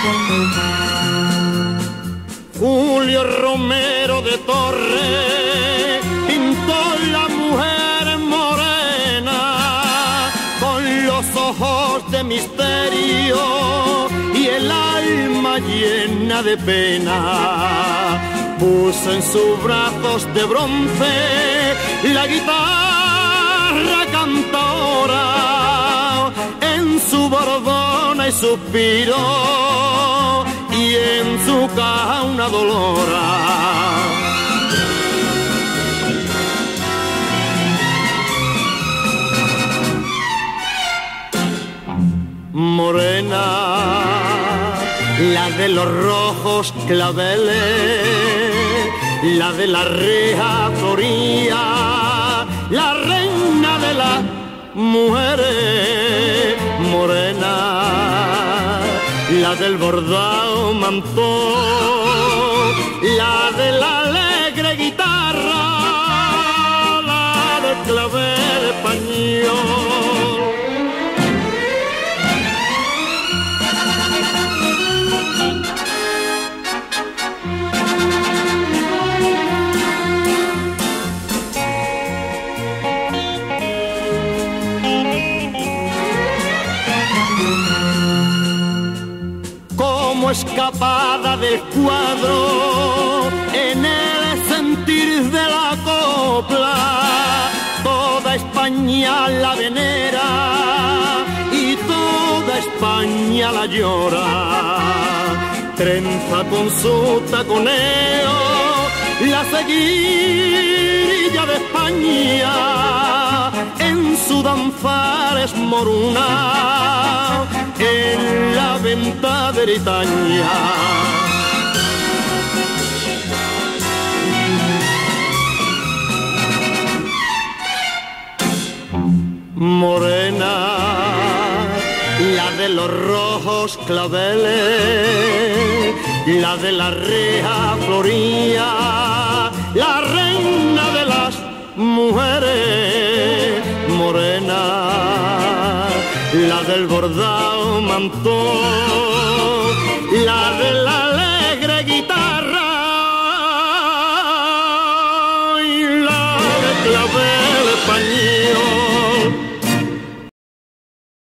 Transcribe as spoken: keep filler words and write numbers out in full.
Julio Romero de Torres pintó la mujer morena con los ojos de misterio y el alma llena de pena. Puso en sus brazos de bronce la guitarra cantora, en su bordona y suspiro y en su caja una dolora. Morena, la de los rojos claveles, la de la reja floría, la reina de las mujeres. Morena, la del bordado mantón, la de la alegre guitarra, la del clavel español. Escapada del cuadro en el sentir de la copla, toda España la venera y toda España la llora. Trenza con su taconeo la seguilla de España, en su danzar es moruna, en la venta de Bretaña. Morena, la de los rojos claveles, la de la reja floría, la reina de las mujeres. Morena, la del bordado mantón, la de la alegre guitarra,